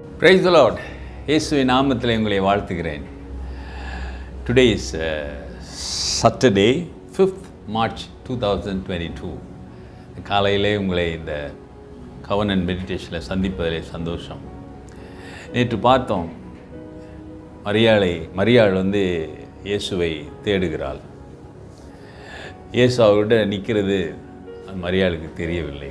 Praise the Lord. இயேசுவின் நாமத்தில் உங்களை வாழ்த்துகிறேன். Today is Saturday, 5th March 2022. காலையிலே உங்களை இந்த கவர்னன்ட் மெடிடேஷனில் சந்திப்பதிலே சந்தோஷம். நேற்று பார்த்தோம், மரியாள் இயேசுவை தேடுகிறாள். இயேசு அவர்கிட்ட நிற்கிறது மரியாளுக்கு தெரியவில்லை.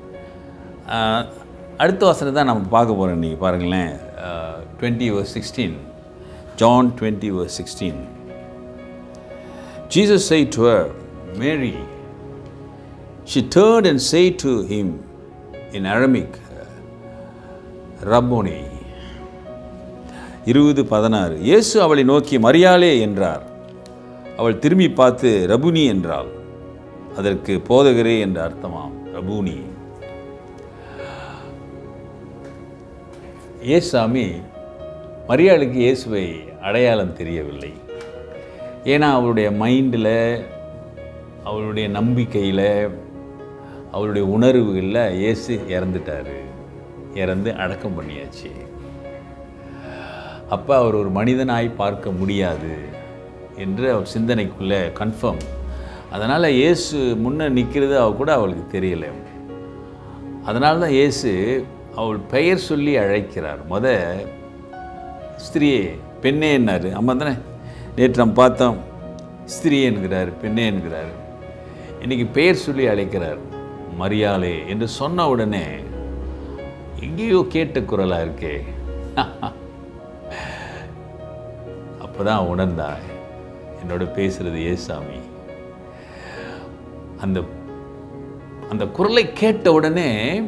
அடுத்த வசனம் தான் நம்ம பார்க்க போகிறோம். இன்றைக்கி பாருங்களேன், 20:16, John 20:16. Jesus said to her, Mary. She turned and said to him in Aramaic, Rabboni. 20:16. இயேசு அவளை நோக்கி மரியாளே என்றார். அவள் திரும்பி பார்த்து ரபுனி என்றாள். அதற்கு போதகரே என்ற அர்த்தமாம். ரபுனி. இயேசாமி மரியாளுக்கு இயேசுவை அடையாளம் தெரியவில்லை. ஏன்னா அவளுடைய மைண்டில், அவளுடைய நம்பிக்கையில், அவளுடைய உணர்வுகளில் இயேசு இறந்துட்டார், இறந்து அடக்கம் பண்ணியாச்சு. அப்போ அவர் ஒரு மனிதனாய் பார்க்க முடியாது என்று அவர் சிந்தனைக்குள்ளே கன்ஃபார்ம். அதனால் இயேசு முன்னே நிற்கிறது கூட அவளுக்கு தெரியலை. அதனால தான் இயேசு அவள் பெயர் சொல்லி அழைக்கிறார். ஸ்திரியே, பெண்ணே என்னார். அம்மா தானே நேற்று நம்ம பார்த்தோம். ஸ்திரியே என்கிறார், பெண்ணே என்கிறார். இன்றைக்கி பெயர் சொல்லி அழைக்கிறார். மரியாளே என்று சொன்ன உடனே எங்கேயோ கேட்ட குரலாக இருக்கே. அப்போ தான் உணர்ந்தா, என்னோட பேசுகிறது ஏசாமி. அந்த குரலை கேட்ட உடனே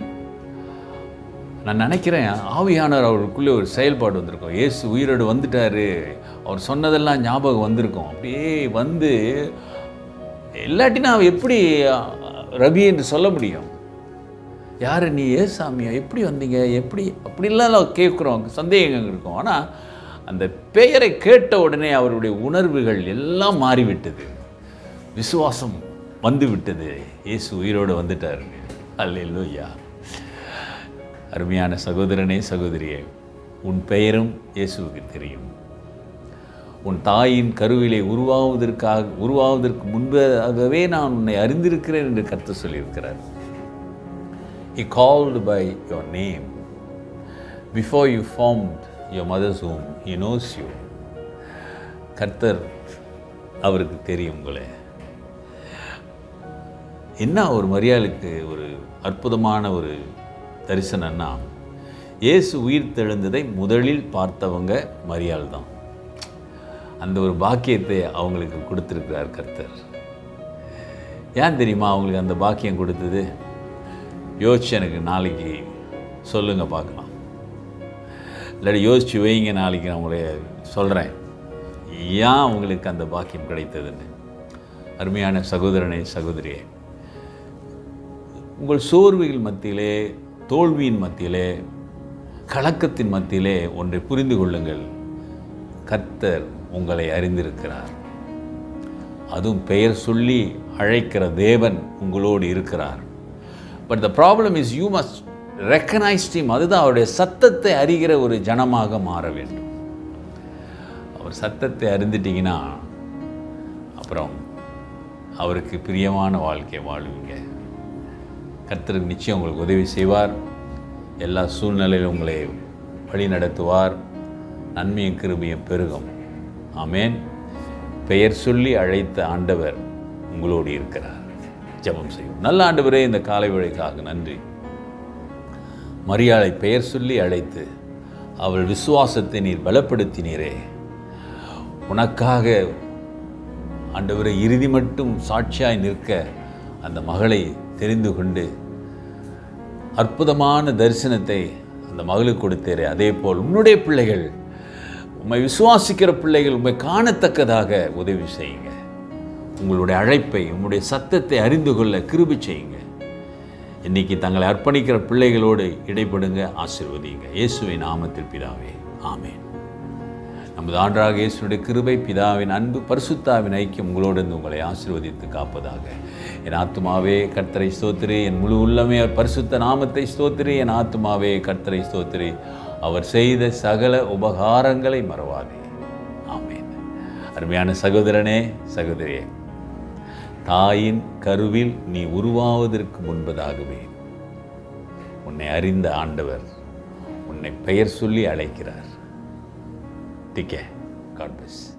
நான் நினைக்கிறேன், ஆவியானவர் அவருக்குள்ளே ஒரு செயல்பாடு வந்திருக்கும். இயேசு உயிரோடு வந்துட்டார், அவர் சொன்னதெல்லாம் ஞாபகம் வந்திருக்கும். அப்படியே வந்து இல்லாட்டினா எப்படி ரவி என்று சொல்ல முடியும்? யார் நீ? ஏசாமியா? எப்படி வந்தீங்க? எப்படி? அப்படிலாம் கேட்குறோம், சந்தேகங்கள் இருக்கும். ஆனால் அந்த பெயரை கேட்ட உடனே அவருடைய உணர்வுகள் எல்லாம் மாறிவிட்டது, விசுவாசம் வந்து விட்டது. இயேசு உயிரோடு வந்துட்டார். அல்லேலூயா. அருமையான சகோதரனே, சகோதரியே, உன் பெயரும் இயேசுவுக்கு தெரியும். உன் தாயின் கருவிலே உருவாவதற்கு முன்பாகவே நான் உன்னை அறிந்திருக்கிறேன் என்று கர்த்தர் சொல்லியிருக்கிறார். He called by your name. Before you formed your mother's womb, He knows you. கர்த்தர் அவருக்கு தெரியும் உங்களை. என்ன ஒரு மரியாளுக்கு ஒரு அற்புதமான ஒரு தரிசனம்னா, இயேசு உயிர் தெழுந்ததை முதலில் பார்த்தவங்க மரியாள் தான். அந்த ஒரு பாக்கியத்தை அவங்களுக்கு கொடுத்துருக்கிறார் கர்த்தர். ஏன் தெரியுமா அவங்களுக்கு அந்த பாக்கியம் கொடுத்தது? யோசிச்சு எனக்கு நாளைக்கு சொல்லுங்கள், பார்க்கலாம். இல்லாட்டி யோசிச்சு வைங்க, நாளைக்கு நான் உங்களை சொல்கிறேன் ஏன் அவங்களுக்கு அந்த பாக்கியம் கிடைத்ததுன்னு. அருமையான சகோதரனே, சகோதரியே, உங்கள் சோர்வுகள் மத்தியிலே, தோல்வியின் மத்தியிலே, கலக்கத்தின் மத்தியிலே ஒன்றை புரிந்து கொள்ளுங்கள். கர்த்தர் உங்களை அறிந்திருக்கிறார். அதுவும் பெயர் சொல்லி அழைக்கிற தேவன் உங்களோடு இருக்கிறார். But the problem is you must recognise him. அதுதான் அவருடைய சத்தத்தை அறிகிற ஒரு ஜனமாக மாற வேண்டும். அவர் சத்தத்தை அறிந்துட்டிங்கன்னா அப்புறம் அவருக்கு பிரியமான வாழ்க்கையை வாழ்வீங்க. கர்த்தருக்கு நிச்சயம் உங்களுக்கு உதவி செய்வார். எல்லா சூழ்நிலையிலும் உங்களை வழி நடத்துவார். நன்மையும் கிருபையும் பெருகும். ஆமேன். பெயர் சொல்லி அழைத்த ஆண்டவர் உங்களோடு இருக்கிறார். ஜெபம் செய்யும். நல்ல ஆண்டவரே, இந்த காலை வேளைக்காக நன்றி. மரியாளை பெயர் சொல்லி அழைத்து அவள் விசுவாசத்தை நீர் பலப்படுத்தினீரே. உனக்காக ஆண்டவரை இறுதி மட்டும் சாட்சியாய் நிற்க அந்த மகளை தெரிந்து கொண்டு அற்புதமான தரிசனத்தை அந்த மகளுக்கு கொடுத்தீரே. அதே போல் உன்னுடைய பிள்ளைகள், உம்மை விசுவாசிக்கிற பிள்ளைகள் உம்மை காணத்தக்கதாக உதவி செய்யுங்க. உங்களுடைய அழைப்பை, உங்களுடைய சத்தத்தை அறிந்து கொள்ள கிருபை செய்யுங்க. இன்றைக்கி தங்களை அர்ப்பணிக்கிற பிள்ளைகளோடு இடைப்படுங்க, ஆசீர்வதிங்க. இயேசுவின் நாமத்தில் பிதாவே, ஆமேன். நமது ஆண்டவராகிய இயேசுவுடைய கிருபை, பிதாவின் அன்பு, பரிசுத்தாவின் ஐக்கியம் உங்களோடு உங்களை ஆசீர்வதித்து காப்பதாக. என் ஆத்துமாவே கர்த்தரை ஸ்தோத்திரி, என் முழு உள்ளமே அவர் பரிசுத்த நாமத்தை ஸ்தோத்திரி. என் ஆத்துமாவே கர்த்தரை ஸ்தோத்திரி, அவர் செய்த சகல உபகாரங்களை மறவாதே. ஆமென். அருமையான சகோதரனே, சகோதரியே, தாயின் கருவில் நீ உருவாவதற்கு முன்பதாகவே உன்னை அறிந்த ஆண்டவர் உன்னை பெயர் சொல்லி அழைக்கிறார். Take care. God bless.